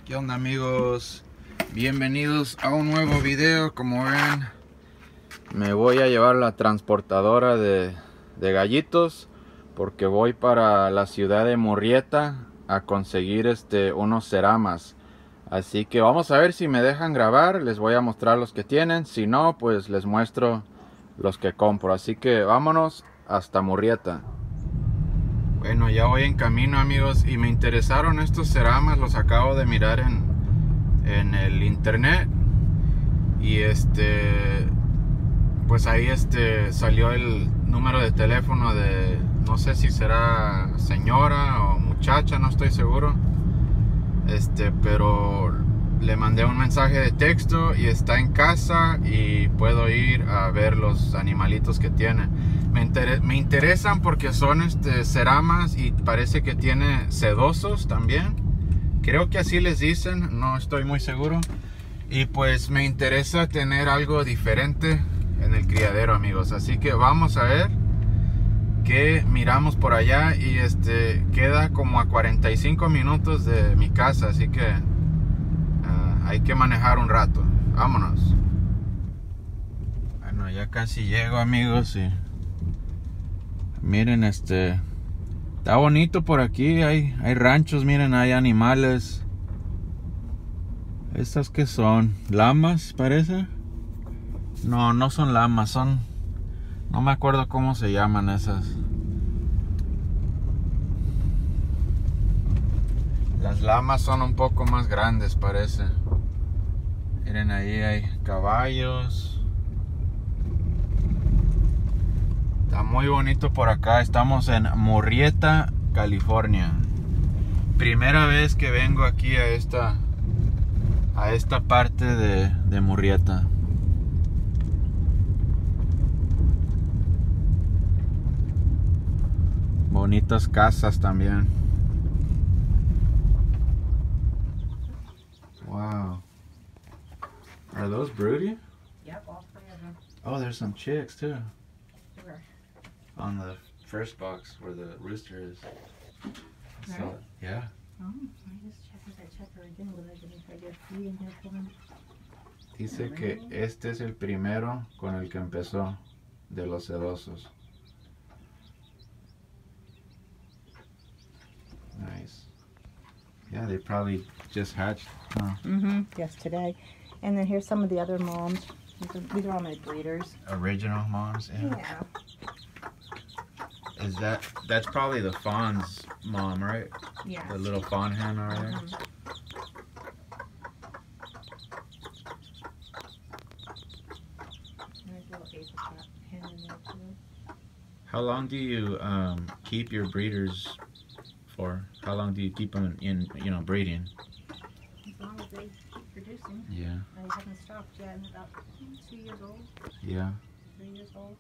¿Qué onda, amigos? Bienvenidos a un nuevo video. Como ven, me voy a llevar la transportadora de gallitos porque voy para la ciudad de Murrieta a conseguir unos ceramas. Así que vamos a ver si me dejan grabar. Les voy a mostrar los que tienen. Si no, pues les muestro los que compro. Así que vámonos hasta Murrieta. Bueno, ya voy en camino, amigos, y me interesaron estos ceramas. Los acabo de mirar en el internet y pues ahí salió el número de teléfono de, no sé si será señora o muchacha, no estoy seguro, pero le mandé un mensaje de texto y está en casa y puedo ir a ver los animalitos que tiene. Me interesan porque son ceramas y parece que tiene sedosos también. Creo que así les dicen, no estoy muy seguro. Y pues me interesa tener algo diferente en el criadero, amigos. Así que vamos a ver qué miramos por allá. Y queda como a 45 minutos de mi casa, así que hay que manejar un rato. Vámonos. Bueno, ya casi llego, amigos, y miren, está bonito por aquí. Hay ranchos, miren, hay animales. ¿Estas qué son? ¿Lamas, parece? No, no son lamas, son... No me acuerdo cómo se llaman esas. Las lamas son un poco más grandes, parece. Miren, ahí hay caballos. Está muy bonito por acá. Estamos en Murrieta, California. Primera vez que vengo aquí a esta parte de Murrieta. Bonitas casas también. Wow. Are those broody? Yep, all three of them. Oh, there's some chicks too. Where? On the first box where the rooster is. So, Right? yeah. Oh, I just check her again. Will I get feed in here for them? Dice que este es el primero con el que empezó de los sedosos. Nice. Yeah, they probably just hatched. Huh? Mm-hmm. Yes, today. And then here's some of the other moms. These are all my breeders. Original moms. Yeah. Yeah. That's probably the fawn's mom, right? Yeah. The little fawn hen over there. Mm-hmm. There's a little apricot hen in there too. How long do you keep your breeders for? How long do you keep them in breeding? As long as they keep producing. Yeah. I haven't stopped yet. I'm about 2 years old. Yeah. 3 years old.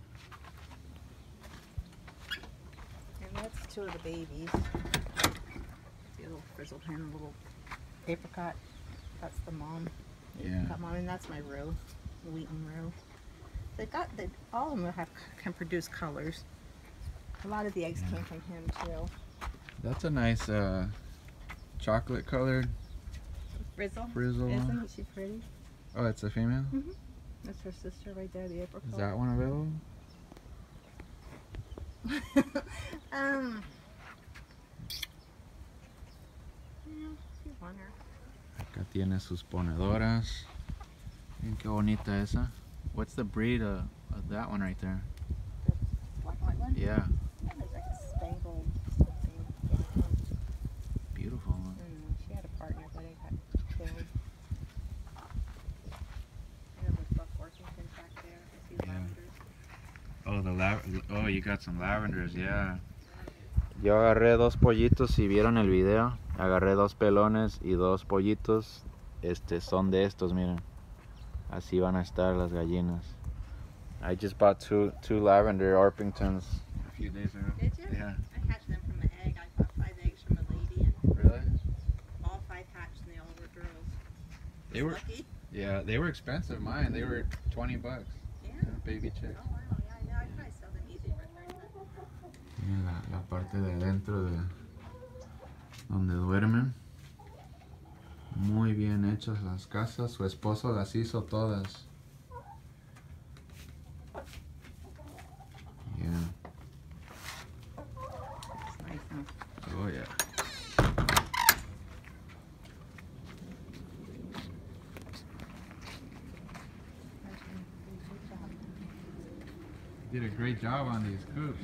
And that's two of the babies. The little frizzled hen, little apricot. That's the mom. Yeah. That mom, and that's my roe, the Wheaton roe. All of them can produce colors. A lot of the eggs came from him too. That's a nice chocolate colored Frizzle. frizzle. Isn't she pretty? Oh, it's a female? Mm-hmm. That's her sister right there, the apricot. Is that one available? Yeah, if you want her. Acá tiene sus ponedoras. Miren qué bonita esa. What's the breed of that one right there? The black and white one? Yeah, Yeah, there's like a spangled something. beautiful one. She had a partner, but it got killed. And there's Buck Orpington back there. I see lavenders. Oh, you got some lavenders, yeah. Yo agarré dos pollitos, si vieron el video. Agarré dos pelones y dos pollitos. Son de estos, miren. Así van a estar las gallinas. I just bought two lavender Orpingtons a few days ago. Did you? Yeah. I hatched them from an egg. I bought 5 eggs from a lady, and Really? all 5 hatched, and they all were girls. They were, Lucky. yeah, they were expensive. Mine, they were $20. Yeah. Baby chicks. Oh wow, yeah, I know. I'd probably sell them easy for $30. Miren la parte de adentro de donde duermen. hechas las casas. Su esposo las hizo todas. Yeah. Nice, huh? Oh yeah. Did a great job on these coops.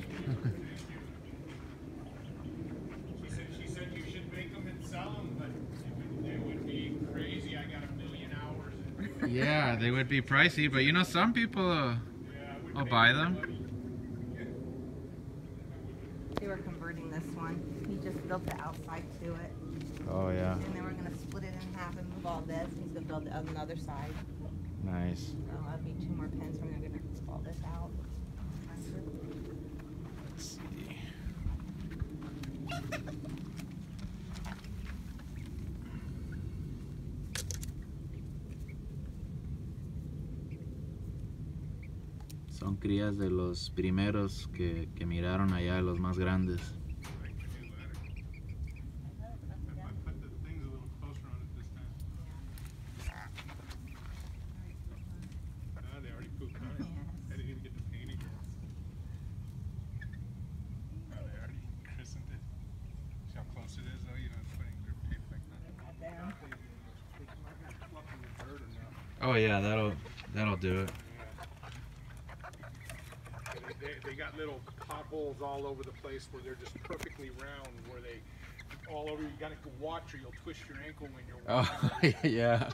She said you should make them and sell them, but they would be crazy. I got 1 million hours. Yeah, they would be pricey, but you know, some people will buy them. They were converting this one. He just built the outside to it. Oh yeah, And then we're going to split it in half and move all this. He's going to build the another side. nice. Oh, that'd be 2 more pins. We're going to pull all this out. Let's see. Son crías de los primeros que miraron allá, los más grandes. Put the things a little closer on it this time. They already pooped on it. I didn't even get to paint it yet. They already christened it. See how close it is though? You know, putting grip tape like that. Fluffing the dirt enough. Oh yeah, that'll do it. They got little potholes all over the place where they're just perfectly round, where they all over. You gotta go watch or you'll twist your ankle when you're walking. Oh yeah.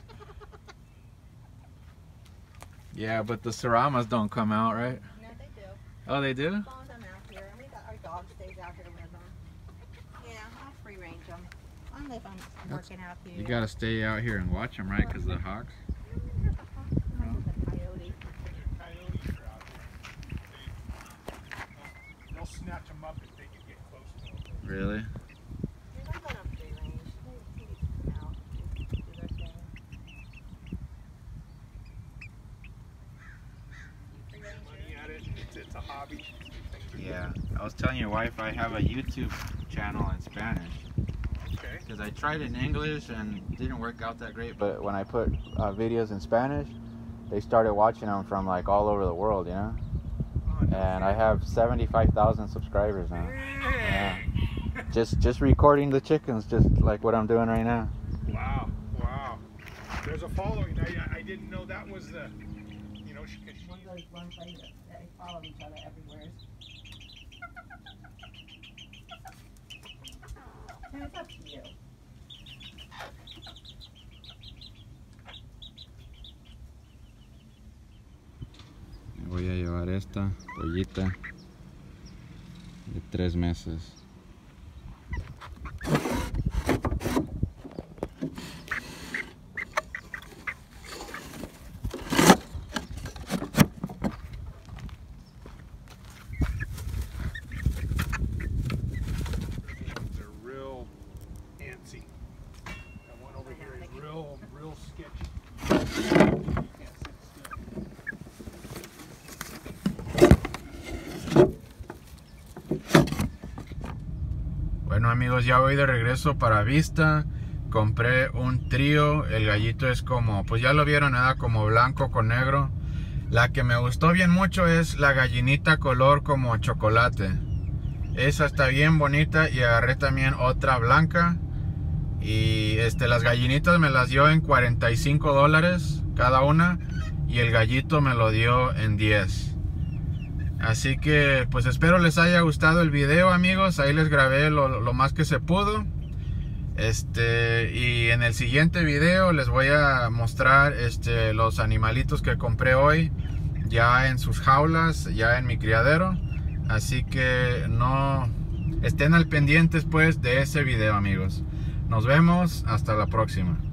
Yeah, but the Seramas don't come out, right? No, they do. Oh, they do? As long as I'm out here. And we got our dog stays out here with them. Yeah, I'll free range them. Only if I'm working out here. You gotta stay out here and watch them, right? Because the hawks. The coyote. Coyotes are out there. They'll snatch them up if they can get close to them. Really? Yeah, I'm going up free range. They come out, do their thing. Free range Money at it. It's a hobby. Yeah. I was telling your wife I have a YouTube channel in Spanish. Okay. Because I tried in English and didn't work out that great. But when I put videos in Spanish, they started watching them from like all over the world, you know? And I have 75,000 subscribers now. Yeah. Just recording the chickens, just like what I'm doing right now. Wow. Wow. There's a following. I didn't know that was the, you know, she One goes one place that they follow each other everywhere. And it's up to you. Me voy a llevar esta pollita de 3 meses. they're real antsy. That one over here is real sketchy. Can't sit still. Bueno amigos, ya voy de regreso para Vista. Compré un trío. El gallito es como, pues ya lo vieron, nada como blanco con negro. La que me gustó bien mucho es la gallinita color como chocolate. Esa está bien bonita. Y agarré también otra blanca. Y las gallinitas me las dio en $45 cada una. Y el gallito me lo dio en 10. Así que pues espero les haya gustado el video amigos. Ahí les grabé lo más que se pudo. Y en el siguiente video les voy a mostrar los animalitos que compré hoy. Ya en sus jaulas, ya en mi criadero. Así que no estén al pendientes pues de ese video amigos. Nos vemos, hasta la próxima.